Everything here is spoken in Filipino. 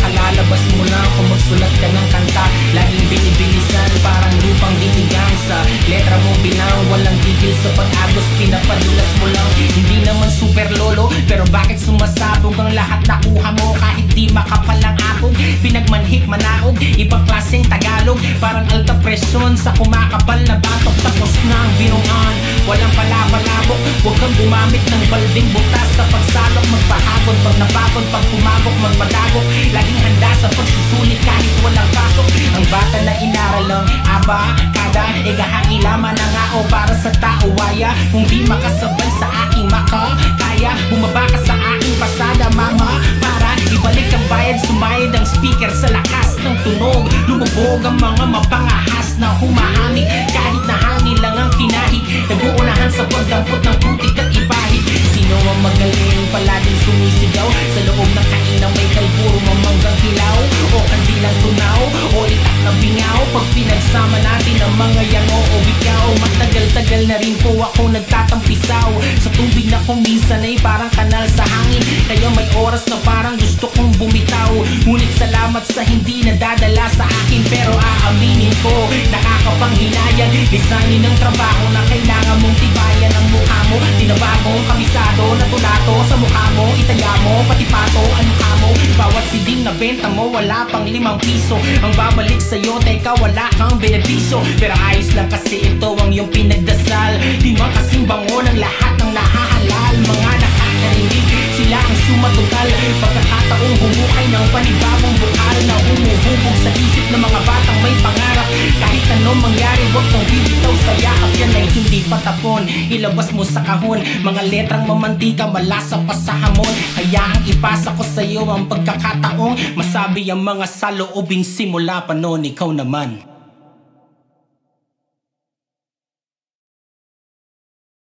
Kalalabas mo lang kung magsulat ka ng kanta. Laging binibilisan parang lupang dinigang. Sa letra mo bilang walang tigil sa pag-agos. Pinapadulas mo lang, hindi naman super lolo, pero bakit sumasabog ang lahat nakuha mo? Kahit di makapal ang akog, pinagmanhik manaog, ibang klaseng Tagalog. Parang alta presyon sa kumakapal na batok. Tapos na ang binungan, walang palabok. Huwag kang gumamit ng balding butas sa pagsalok. Magpahagod pag napagod, pag pumagok magmadagok. Laging handa sa pagsusulit kahit walang pasok. Ang bata na inaral lang aba kada igahangilaman na nga o para sa tao waya. Kung di makasabay sa aking makakaya, bumaba ka sa aking pasada mama, para ibalik ang bayad. Sumayad ang speaker sa lakas ng tunog. Lumubog ang mga mapangahas na humahangin. Kahit na hangin lang ang kinahig, nag-uunahan sa pagdampot ng putik at ibahig. Sino ang magaling palaging sumisigaw sa loob ng kainan? May kalburo mamanggang hilaw o kandilang tunaw o itak na bingaw. Pag pinagsama natin ang mga yango o bikaw, matagal-tagal na rin po ako nagtatampisaw sa tubig na kung minsan ay parang kanal sa hangin. Kaya may oras na parang gusto kong bumitaw. Ngunit salamat sa hindi nadadala sa akin, pero aaminin ko nakakapanghinayang. Lisanin ng trabaho na kailangan mong tibayan ang mukha mo. Tinabagong kabisado na tulato sa mukha mo. Itaya mo, pati pato, ano ka mo? Bawat siding na benta mo, wala pang 5 piso. Ang babalik sa'yo, teka wala kang benepisyo. Pero ayos lang kasi ito ang iyong pinagdasal. Di man kasing bango ng lahat ng nahahalal. Mga nakakarinig, sila ang sumatotal. Pagkakataong humukay ng panibagong bukal na humuhubog sa isip ng mga batang may pangarap. Kahit anong mangyari, huwag kang bibitaw sa yakap. Yan ay hindi patapon, ilabas mo sa kahon. Mga letrang mamantika, malasa pa sa hamon. Hayaang ipasa ko sa'yo ang pagkakataong masabi ang mga saloobin simula pa noon. Ikaw naman.